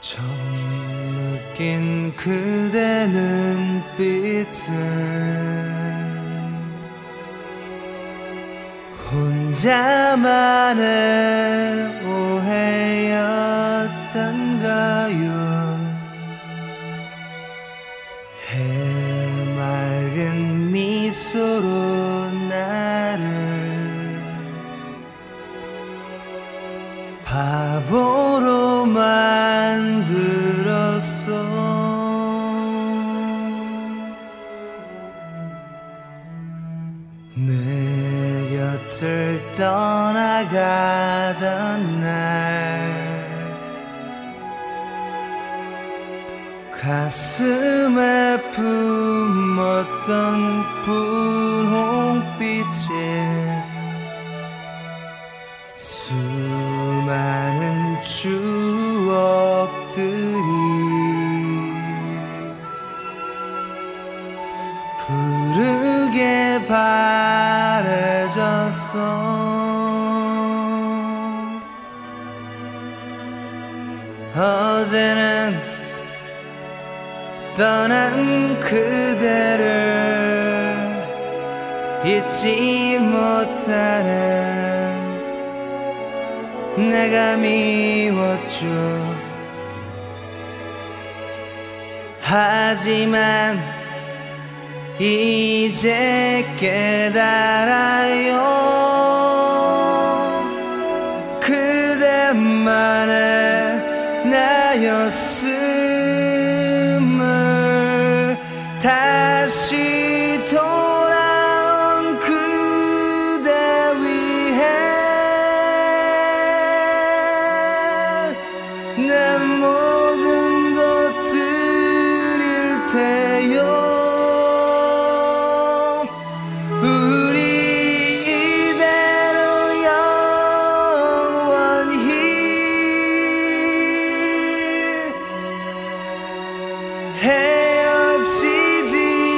처음 느낀 그대 눈빛은 혼자만의 오해였던가요. 해맑은 미소로 나를 바보로 만들었어. 내 곁을 떠나가던 날 가슴에 품었던 분홍빛에 수많은 추억들이 푸르게 바래졌어. 어제는 떠난 그대를 잊지 못하는 내가 미웠죠. 하지만 이제 깨달아요. 그대만의 나였음을. 다시 돌아온 그대 위해 내 모든 것 드릴 테요. 우리 이대로 영원히 헤어지지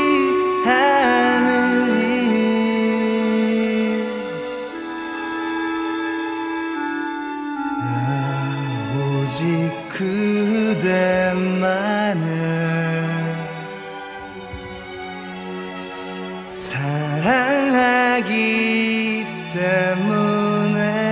않으리. 나 오직 그대만을 사랑하기 때문에.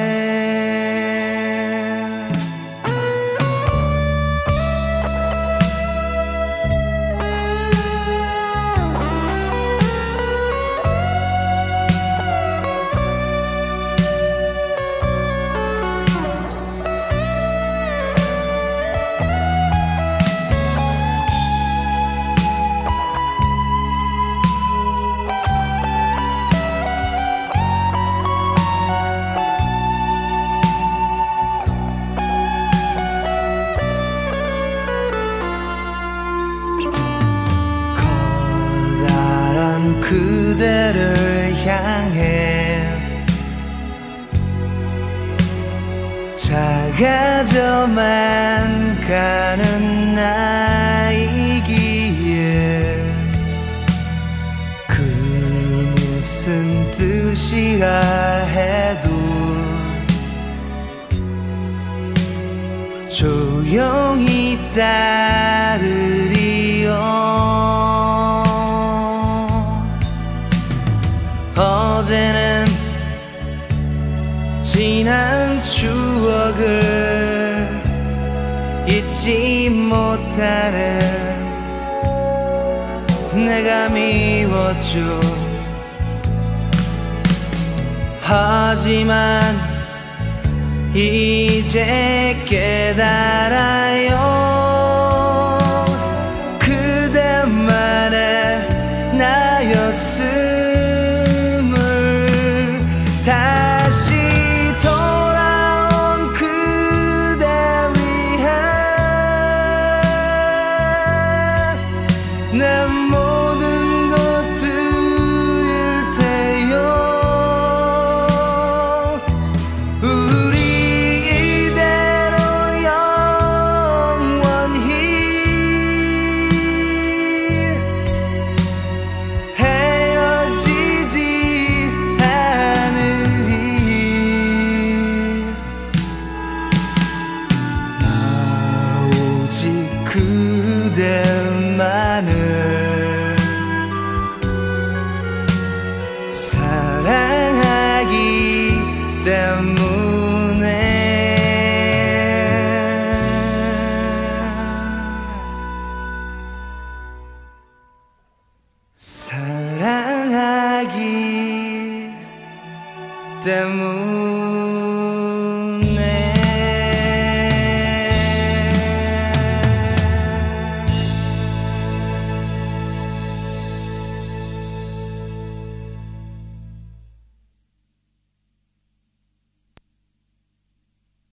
커다란 그대를 향해 작아져만 가는 나이기에 그 무슨 뜻이라 해도 조용히 따르리요. 어제는 지난 추억을 잊지 못하는 내가 미웠죠. 하지만 이제 깨달아요. 그대만의 나였음을. 다시 돌아온 그대 위해 내 모든 것 드릴 테요. 우리 이대로 영원히 때문에